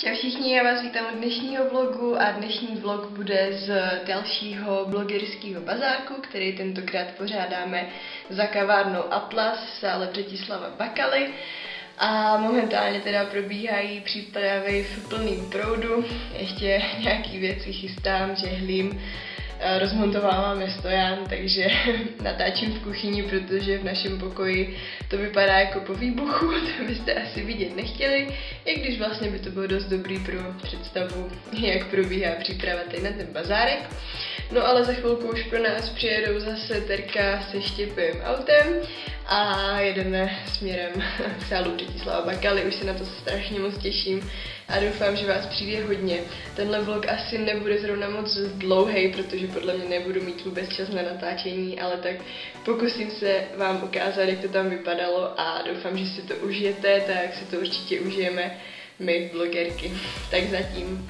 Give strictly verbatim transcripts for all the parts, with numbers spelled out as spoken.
Čau všichni, já vás vítám u dnešního vlogu a dnešní vlog bude z dalšího blogerského bazárku, který tentokrát pořádáme za kavárnou Atlas v sále Břetislava Bakaly. A momentálně teda probíhají přípravy v plným proudu, ještě nějaký věci chystám, žehlím, rozmontováváme stojan, takže natáčím v kuchyni, protože v našem pokoji to vypadá jako po výbuchu, to byste asi vidět nechtěli, i když vlastně by to bylo dost dobrý pro představu, jak probíhá příprava tady na ten bazárek. No ale za chvilku už pro nás přijedou zase Terka se Štěpem autem a jedeme směrem k sálu Břetislava Bakaly, už se na to strašně moc těším a doufám, že vás přijde hodně. Tenhle vlog asi nebude zrovna moc dlouhý, protože podle mě nebudu mít vůbec čas na natáčení, ale tak pokusím se vám ukázat, jak to tam vypadalo a doufám, že si to užijete, tak si to určitě užijeme my blogerky. Tak zatím.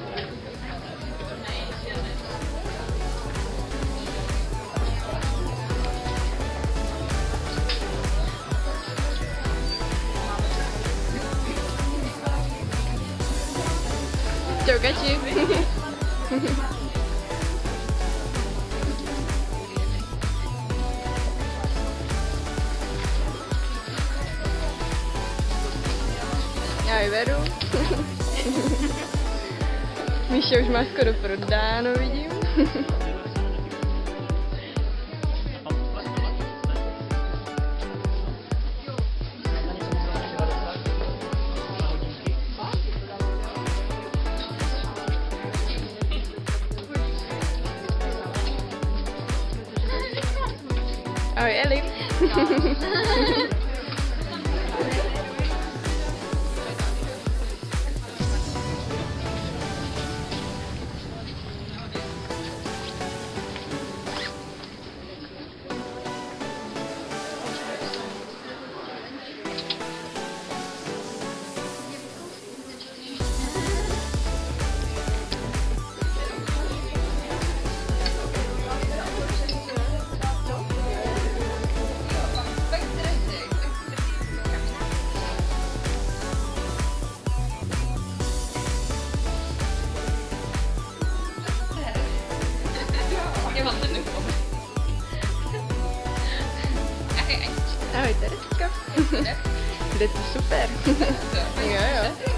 Čau, Kači. Já ji beru. Míša už má skoro prodáno, vidím. Ahoj, Eli. Ahoj, Tereska. Jde to super. Jo, jo.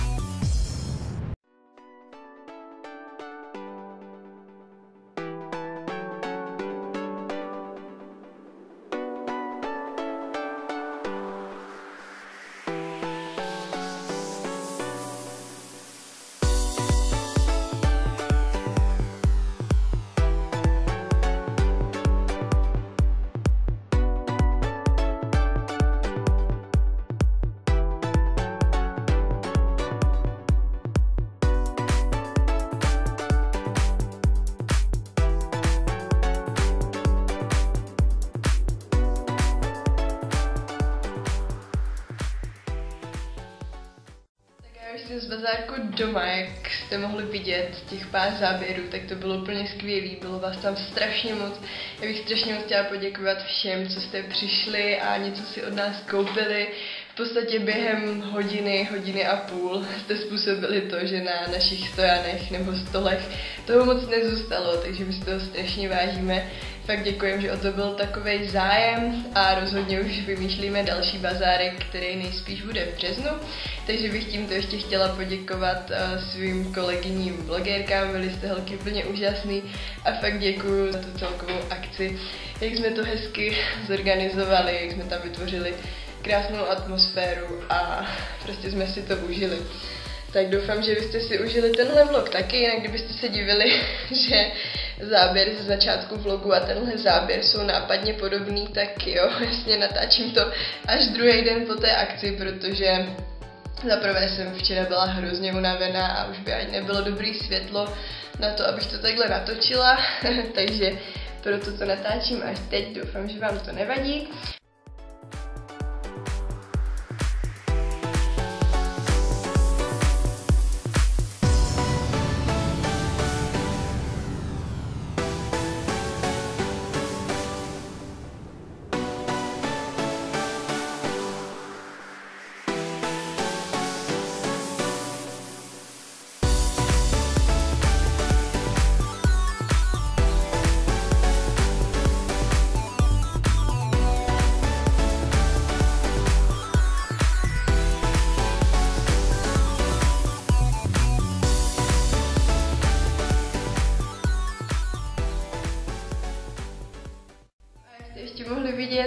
Z bazárku doma, jak jste mohli vidět těch pár záběrů, tak to bylo úplně skvělý, bylo vás tam strašně moc. Já bych strašně moc chtěla poděkovat všem, co jste přišli a něco si od nás koupili. V podstatě během hodiny, hodiny a půl jste způsobili to, že na našich stojanech nebo stolech toho moc nezůstalo, takže my si toho strašně vážíme. Fakt děkujem, že o to byl takovej zájem a rozhodně už vymýšlíme další bazárek, který nejspíš bude v březnu. Takže bych tímto ještě chtěla poděkovat uh, svým kolegyním blogerkám, byli jste holky úplně úžasný a fakt děkuju za tu celkovou akci, jak jsme to hezky zorganizovali, jak jsme tam vytvořili krásnou atmosféru a prostě jsme si to užili. Tak doufám, že byste si užili tenhle vlog taky, jinak kdybyste se divili, že záběr ze začátku vlogu a tenhle záběr jsou nápadně podobný, tak jo, jasně natáčím to až druhý den po té akci, protože zaprvé jsem včera byla hrozně unavená a už by ani nebylo dobrý světlo na to, abych to takhle natočila, takže proto to natáčím až teď, doufám, že vám to nevadí.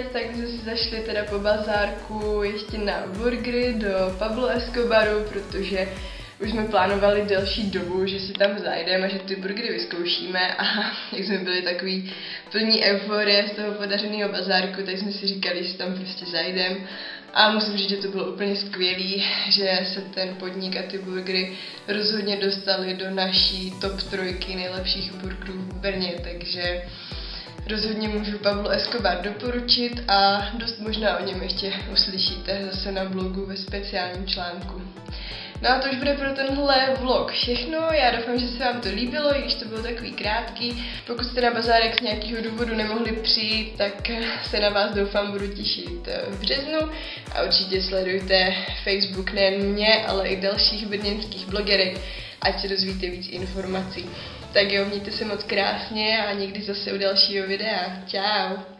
tak jsme si zašli teda po bazárku ještě na burgery do Pablo Escobaru, protože už jsme plánovali delší dobu, že si tam zajdeme a že ty burgery vyzkoušíme a jak jsme byli takový plní euforie z toho podařeného bazárku, tak jsme si říkali, že si tam prostě zajdeme. A musím říct, že to bylo úplně skvělý, že se ten podnik a ty burgery rozhodně dostali do naší top trojky nejlepších burgerů v Brně, takže rozhodně můžu Pablo Escobar doporučit a dost možná o něm ještě uslyšíte zase na blogu ve speciálním článku. No a to už bude pro tenhle vlog všechno, já doufám, že se vám to líbilo, i když to bylo takový krátký. Pokud jste na bazárek z nějakého důvodu nemohli přijít, tak se na vás doufám budu těšit v březnu a určitě sledujte Facebook nejen mě, ale i dalších brněnských blogerek, ať se dozvíte víc informací. Tak jo, mějte se moc krásně a někdy zase u dalšího videa. Čau!